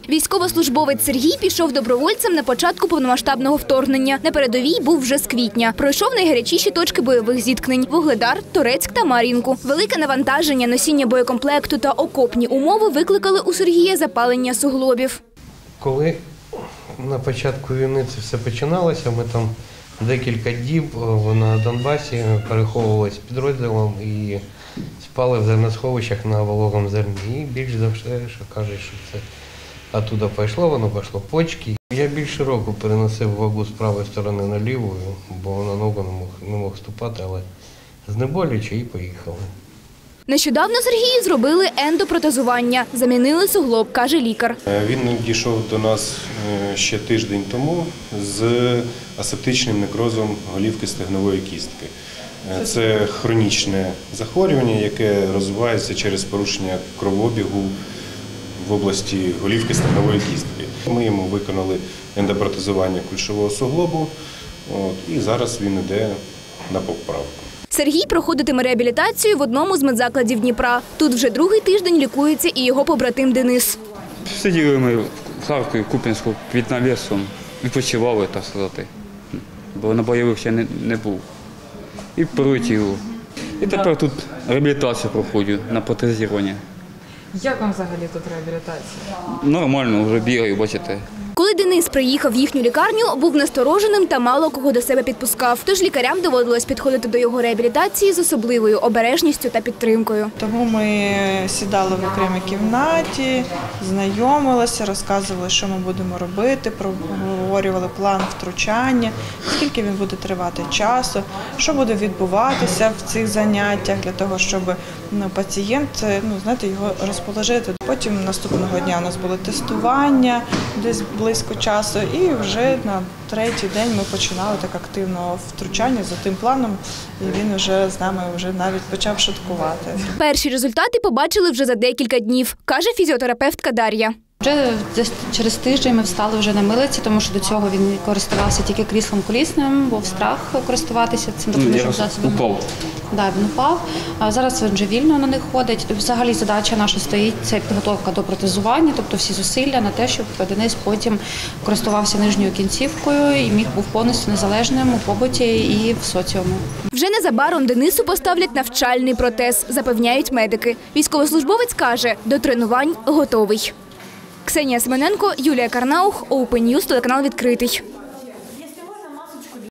Військовослужбовець Сергій пішов добровольцем на початку повномасштабного вторгнення. На передовій був вже з квітня. Пройшов найгарячіші точки бойових зіткнень – Вугледар, Торецьк та Мар'їнку. Велике навантаження, носіння боєкомплекту та окопні умови викликали у Сергія запалення суглобів. Коли на початку війни це все починалося, ми там декілька діб на Донбасі переховувалися підрозділом і спали в зерносховищах на вологому зерні. І більш за все, що кажуть, що це оттуда пішло, воно пішло почки. Я більше року переносив вагу з правої сторони на ліву, бо на ногу не мог ступати, але знеболюючи і поїхали. Нещодавно Сергію зробили ендопротезування. Замінили суглоб, каже лікар. Він дійшов до нас ще тиждень тому з асептичним некрозом голівки стегнової кістки. Це хронічне захворювання, яке розвивається через порушення кровообігу в області голівки стегнової кістки. Ми йому виконали ендопротезування кульшового суглобу, і зараз він йде на поправку. Сергій проходитиме реабілітацію в одному з медзакладів Дніпра. Тут вже другий тиждень лікується і його побратим Денис. Сиділи ми в Харкові, Куп'янську, під навісом, відпочивали, так сказати, бо на бойових ще не був. І прилетіло. І тепер тут реабілітацію проходжу на протезування. Як вам взагалі тут реабілітація? Нормально, вже бігаю, бачите. Коли Денис приїхав в їхню лікарню, був настороженим та мало кого до себе підпускав. Тож лікарям доводилось підходити до його реабілітації з особливою обережністю та підтримкою. Тому ми сідали в окремій кімнаті, знайомилися, розказували, що ми будемо робити, проговорювали план втручання, скільки він буде тривати часу, що буде відбуватися в цих заняттях для того, щоб пацієнт, його розположити. Потім наступного дня у нас було тестування, десь близько часу, і вже на третій день ми починали так активно втручання за тим планом, і він вже з нами навіть почав шуткувати. Перші результати побачили вже за декілька днів, каже фізіотерапевтка Дар'я. Вже через тиждень ми встали вже на милиці, тому що до цього він користувався тільки кріслом колісним, був страх користуватися цим допоміжним засобом. Упав. Так, він упав. А зараз він вже вільно на них ходить. Взагалі задача наша стоїть – це підготовка до протезування, тобто всі зусилля на те, щоб Денис потім користувався нижньою кінцівкою і міг був повністю незалежним у побуті і в соціумі. Вже незабаром Денису поставлять навчальний протез, запевняють медики. Військовослужбовець каже, до тренувань готовий. Ксенія Семененко, Юлія Карнаух, Open News, телеканал «Відкритий».